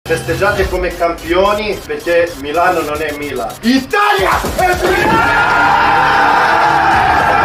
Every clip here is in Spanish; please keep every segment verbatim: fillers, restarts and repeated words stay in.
Festeggiate come campioni perché Milano non è Milan. Italia es Milan!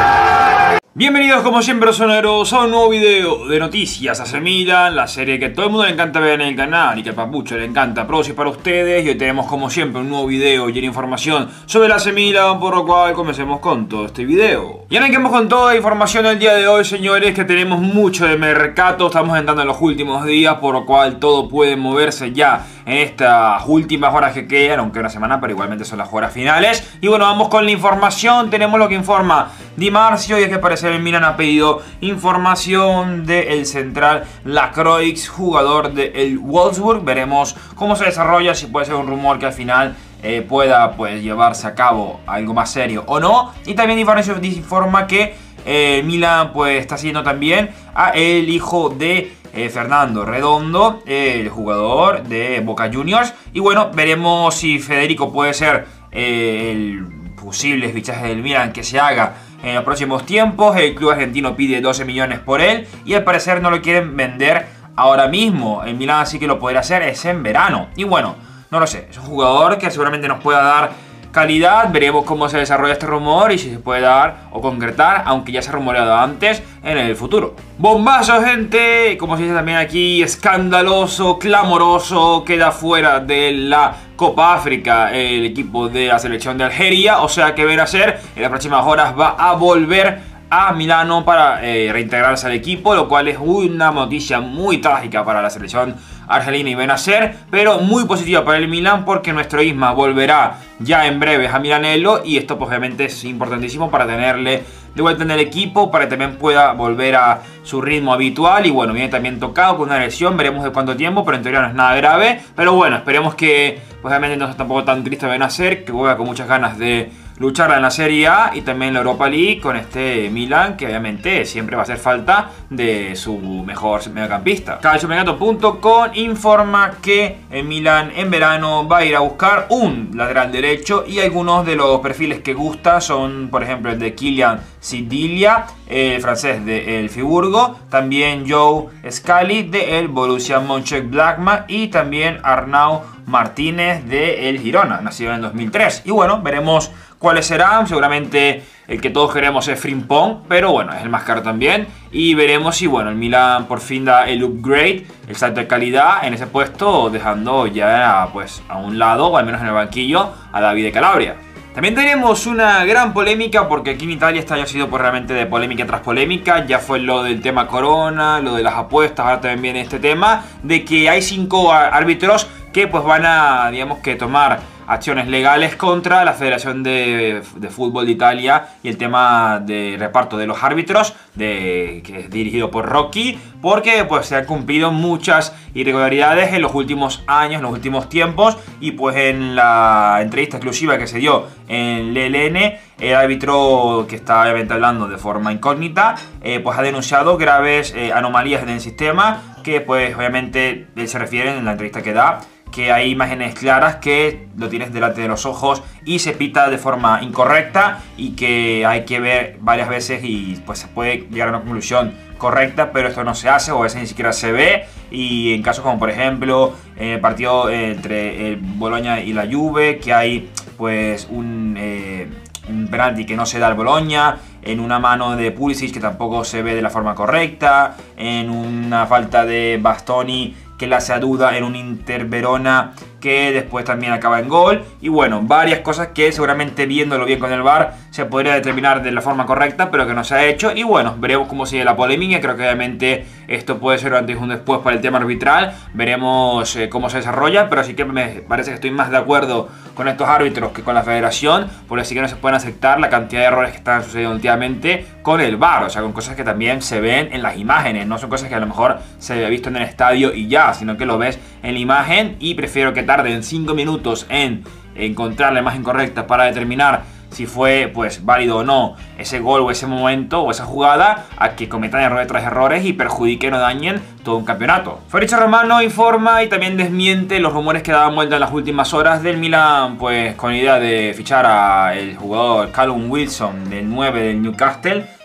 Bienvenidos como siempre soneros a un nuevo video de noticias A C Milan, la serie que a todo el mundo le encanta ver en el canal y que a Papucho le encanta producir para ustedes. Y hoy tenemos como siempre un nuevo video lleno de información sobre el A C Milan, por lo cual comencemos con todo este video. Y arranquemos con toda la información del día de hoy, señores, que tenemos mucho de mercado. Estamos entrando en los últimos días, por lo cual todo puede moverse ya en estas últimas horas que quedan, aunque una semana, pero igualmente son las horas finales. Y bueno, vamos con la información. Tenemos lo que informa Di Marzio, y es que parece que el Milan ha pedido información del central Lacroix, jugador del Wolfsburg. Veremos cómo se desarrolla, si puede ser un rumor que al final eh, pueda pues llevarse a cabo algo más serio o no. Y también Di Marzio informa que eh, Milan pues está siguiendo también a el hijo de Eh, Fernando Redondo, eh, el jugador de Boca Juniors. Y bueno, veremos si Federico puede ser eh, el posible fichaje del Milan que se haga en los próximos tiempos. El club argentino pide doce millones por él y al parecer no lo quieren vender ahora mismo. El Milan sí que lo podrá hacer, es en verano. Y bueno, no lo sé, es un jugador que seguramente nos pueda dar calidad. Veremos cómo se desarrolla este rumor y si se puede dar o concretar, aunque ya se ha rumoreado antes, en el futuro. Bombazo, gente, como se dice también aquí, escandaloso, clamoroso, queda fuera de la Copa África el equipo de la selección de Algeria. O sea que Benacer en las próximas horas va a volver a Milano para eh, reintegrarse al equipo, lo cual es una noticia muy trágica para la selección argelina y Benacer, pero muy positiva para el Milan, porque nuestro Isma volverá ya en breves a Milanello, y esto pues, obviamente es importantísimo para tenerle de vuelta en el equipo, para que también pueda volver a su ritmo habitual. Y bueno, viene también tocado con una lesión, veremos de cuánto tiempo, pero en teoría no es nada grave. Pero bueno, esperemos que pues, obviamente no sea tampoco tan triste Benacer, que juega con muchas ganas de lucharla en la Serie A y también en la Europa League con este Milan, que obviamente siempre va a hacer falta de su mejor mediocampista. Calciomercato punto com informa que el Milan en verano va a ir a buscar un lateral derecho, y algunos de los perfiles que gusta son, por ejemplo, el de Kylian Sidilia, el francés del Friburgo, también Joe Scally del Borussia Mönchengladbach y también Arnau Martínez del Girona, nacido en el dos mil tres. Y bueno, veremos cuáles serán. Seguramente el que todos queremos es Frimpong, pero bueno, es el más caro también. Y veremos si bueno, el Milan por fin da el upgrade, el salto de calidad en ese puesto, dejando ya pues a un lado, o al menos en el banquillo, a David de Calabria. También tenemos una gran polémica, porque aquí en Italia esta ya ha sido pues, realmente de polémica tras polémica. Ya fue lo del tema Corona, lo de las apuestas, ahora también viene este tema de que hay cinco árbitros que pues van a, digamos que tomar acciones legales contra la Federación de, de Fútbol de Italia y el tema de reparto de los árbitros, de, que es dirigido por Rocchi, porque pues se han cumplido muchas irregularidades en los últimos años, en los últimos tiempos. Y pues en la entrevista exclusiva que se dio en el L N, el árbitro, que está obviamente hablando de forma incógnita, eh, pues ha denunciado graves eh, anomalías en el sistema, que pues obviamente él se refiere en la entrevista que da, que hay imágenes claras que lo tienes delante de los ojos y se pita de forma incorrecta, y que hay que ver varias veces y pues se puede llegar a una conclusión correcta, pero esto no se hace, o a veces ni siquiera se ve. Y en casos como por ejemplo en el partido entre el Bologna y la Juve, que hay pues un, eh, un penalti que no se da al Bologna, en una mano de Pulisic que tampoco se ve de la forma correcta, en una falta de Bastoni que la hace a duda en un Inter Verona que después también acaba en gol. Y bueno, varias cosas que seguramente viéndolo bien con el V A R se podría determinar de la forma correcta, pero que no se ha hecho. Y bueno, veremos cómo sigue la polémica. Creo que obviamente esto puede ser un antes y un después para el tema arbitral. Veremos eh, cómo se desarrolla, pero sí que me parece que estoy más de acuerdo con estos árbitros que con la federación, porque sí que no se pueden aceptar la cantidad de errores que están sucediendo últimamente con el V A R. O sea, con cosas que también se ven en las imágenes, no son cosas que a lo mejor se había visto en el estadio y ya, sino que lo ves en la imagen. Y prefiero que tarden cinco minutos en encontrar la imagen correcta para determinar si fue pues válido o no ese gol o ese momento o esa jugada, a que cometan errores tras errores y perjudiquen o dañen todo un campeonato. Fabrizio Romano informa y también desmiente los rumores que daban vuelta en las últimas horas del Milan, pues con la idea de fichar a el jugador Callum Wilson del nueve del Newcastle,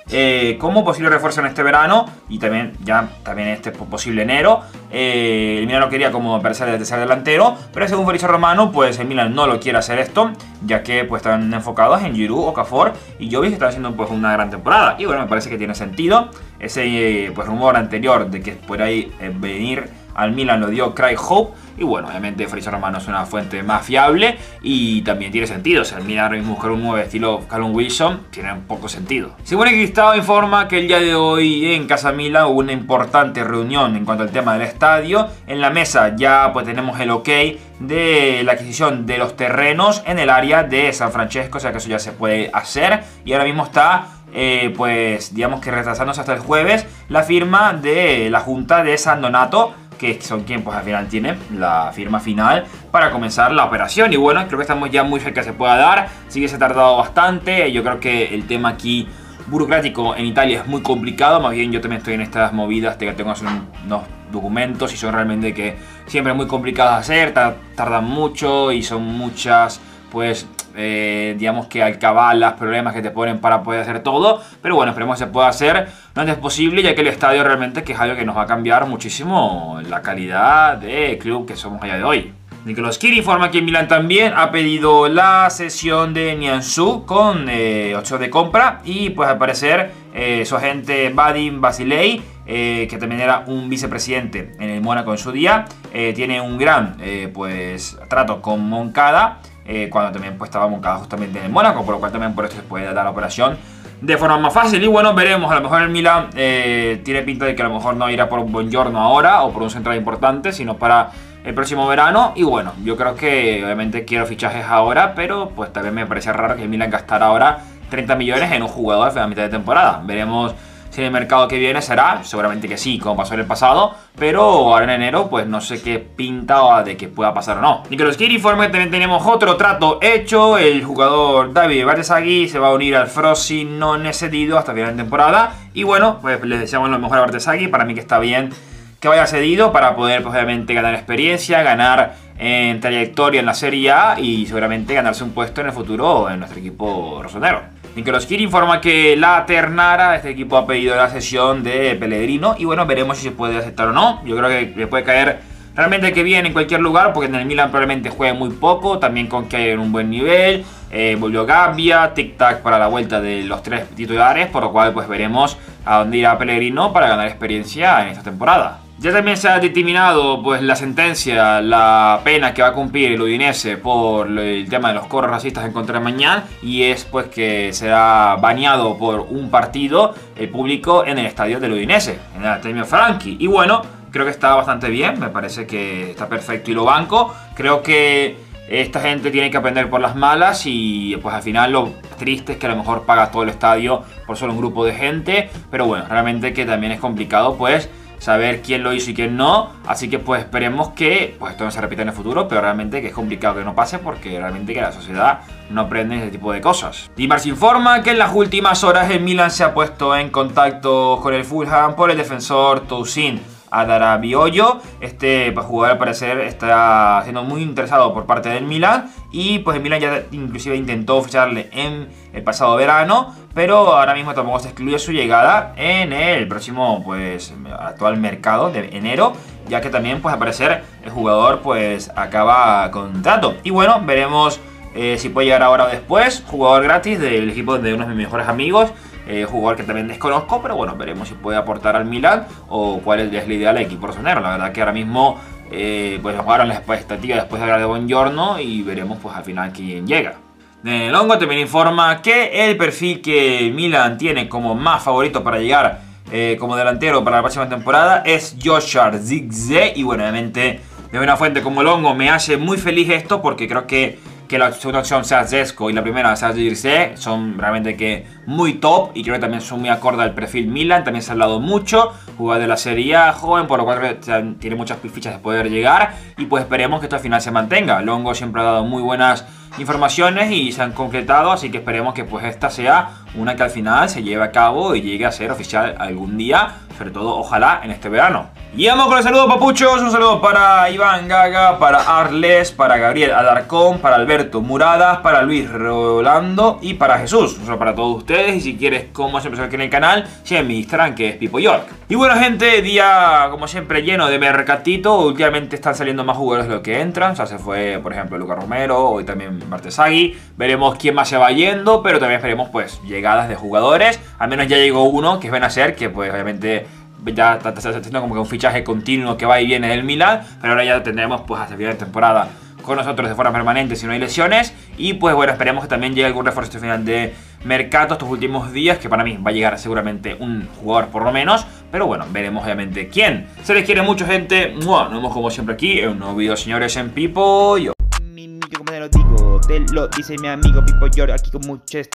eh, como posible refuerzo en este verano y también ya también este posible enero. Eh, el Milan lo quería como tercer, tercer delantero, pero según Fabrizio Romano, pues el Milan no lo quiere hacer esto, ya que pues están enfocados en Giroud, Okafor y Jovic, que están haciendo pues una gran temporada. Y bueno, me parece que tiene sentido. Ese eh, pues rumor anterior de que por ahí eh, venir al Milan lo dio Craig Hope. Y bueno, obviamente Fabrizio Romano es una fuente más fiable y también tiene sentido. O sea, el Milan ahora mismo buscar un nuevo estilo Callum Wilson tiene un poco sentido. Simone Cristao informa que el día de hoy en Casa Milan hubo una importante reunión en cuanto al tema del estadio. En la mesa ya pues tenemos el ok de la adquisición de los terrenos en el área de San Francesco, o sea que eso ya se puede hacer. Y ahora mismo está Eh, pues digamos que retrasándose hasta el jueves la firma de la Junta de San Donato, que son quien pues al final tiene la firma final para comenzar la operación. Y bueno, creo que estamos ya muy cerca que se pueda dar. Sí que se ha tardado bastante. Yo creo que el tema aquí burocrático en Italia es muy complicado. Más bien yo también estoy en estas movidas de que tengo que hacer unos documentos y son realmente que siempre muy complicados de hacer, tardan mucho y son muchas pues eh, digamos que alcabalas, problemas que te ponen para poder hacer todo. Pero bueno, esperemos que se pueda hacer lo antes posible, ya que el estadio realmente que es algo que nos va a cambiar muchísimo la calidad de club que somos allá de hoy. Nicolás Kiri informa que Milan también ha pedido la cesión de Nianzou con eh, opción de compra y pues al parecer eh, su agente Vadim Basilei, eh, que también era un vicepresidente en el Mónaco en su día, eh, tiene un gran eh, pues trato con Moncada, eh, cuando también pues estaba Moncada justamente en el Mónaco, por lo cual también por esto se puede dar la operación de forma más fácil. Y bueno, veremos, a lo mejor el Milan eh, tiene pinta de que a lo mejor no irá por un Buongiorno ahora o por un central importante, sino para el próximo verano. Y bueno, yo creo que obviamente quiero fichajes ahora, pero pues también me parece raro que el Milan gastara ahora treinta millones en un jugador a mitad de temporada. Veremos si en el mercado que viene será, seguramente que sí, como pasó en el pasado, pero ahora en enero pues no sé qué pinta de que pueda pasar o no. Nicolás Kiri informa que también tenemos otro trato hecho. El jugador David Barzagli se va a unir al Frosinone cedido hasta final de temporada. Y bueno, pues les deseamos lo mejor a Barzagli. Para mí que está bien que vaya cedido para poder pues, obviamente ganar experiencia, ganar en trayectoria en la Serie A y seguramente ganarse un puesto en el futuro en nuestro equipo rosonero. Nicolás Kiri informa que la Ternara, este equipo ha pedido la cesión de Pellegrino y bueno, veremos si se puede aceptar o no. Yo creo que le puede caer realmente que bien en cualquier lugar, porque en el Milan probablemente juegue muy poco, también con que hay en un buen nivel. Eh, volvió Gabbia, tic-tac para la vuelta de los tres titulares, por lo cual pues veremos a dónde irá Pellegrino para ganar experiencia en esta temporada. Ya también se ha determinado pues la sentencia, la pena que va a cumplir el Udinese por el tema de los cobros racistas en contra de Mañán, y es pues que será baneado por un partido el público en el estadio del Udinese, en el Artemio Franchi. Y bueno, creo que está bastante bien, me parece que está perfecto y lo banco. Creo que esta gente tiene que aprender por las malas y pues al final lo triste es que a lo mejor paga todo el estadio por solo un grupo de gente, pero bueno, realmente que también es complicado pues saber quién lo hizo y quién no, así que pues esperemos que pues esto no se repita en el futuro, pero realmente que es complicado que no pase porque realmente que la sociedad no aprende ese tipo de cosas. Dimars informa que en las últimas horas el Milan se ha puesto en contacto con el Fulham por el defensor Toussaint Adarabioyo. Este pues, jugador al parecer está siendo muy interesado por parte del Milan y pues el Milan ya inclusive intentó ficharle en el pasado verano, pero ahora mismo tampoco se excluye su llegada en el próximo pues actual mercado de enero, ya que también pues al parecer el jugador pues acaba contrato. Y bueno, veremos eh, si puede llegar ahora o después. Jugador gratis del equipo de uno de mis mejores amigos, Eh, jugador que también desconozco, pero bueno, veremos si puede aportar al Milan o cuál es la idea del equipo rosonero. La verdad que ahora mismo eh, pues jugaron las expectativas después de hablar de Buongiorno y veremos pues al final quién llega. De Longo también informa que el perfil que Milan tiene como más favorito para llegar eh, como delantero para la próxima temporada es Joshua Zirkzee. Y bueno, obviamente de una fuente como Longo me hace muy feliz esto, porque creo que que la segunda opción sea Zesco y la primera sea Zirkzee son realmente que muy top y creo que también son muy acorde al perfil Milan. También se ha hablado mucho, jugador de la Serie A, joven, por lo cual tiene muchas fichas de poder llegar y pues esperemos que esto al final se mantenga. Longo siempre ha dado muy buenas informaciones y se han concretado, así que esperemos que pues esta sea una que al final se lleve a cabo y llegue a ser oficial algún día, sobre todo ojalá en este verano. Y vamos con el saludo, papuchos. Un saludo para Iván Gaga, para Arles, para Gabriel Alarcón, para Alberto Muradas, para Luis Rolando y para Jesús. Un saludo para todos ustedes. Y si quieres, como siempre, aquí en el canal, sigue en mi Instagram, que es Pipo York. Y bueno, gente, día como siempre lleno de mercatito. Últimamente están saliendo más jugadores de lo que entran. O sea, se fue, por ejemplo, Lucas Romero, hoy también Martesagui. Veremos quién más se va yendo, pero también esperemos, pues, llegadas de jugadores. Al menos ya llegó uno, que es Benacer, que pues obviamente ya está haciendo como que un fichaje continuo que va y viene del Milan, pero ahora ya tendremos pues hasta el final de temporada con nosotros de forma permanente si no hay lesiones. Y pues bueno, esperemos que también llegue algún refuerzo este final de mercado estos últimos días, que para mí va a llegar seguramente un jugador por lo menos, pero bueno, veremos obviamente quién. Se les quiere mucho, gente. Nos vemos como siempre aquí en un nuevo video, señores, en Pipo York. Mi, mi, como te lo digo, te lo dice mi amigo Pipo York, aquí con mucho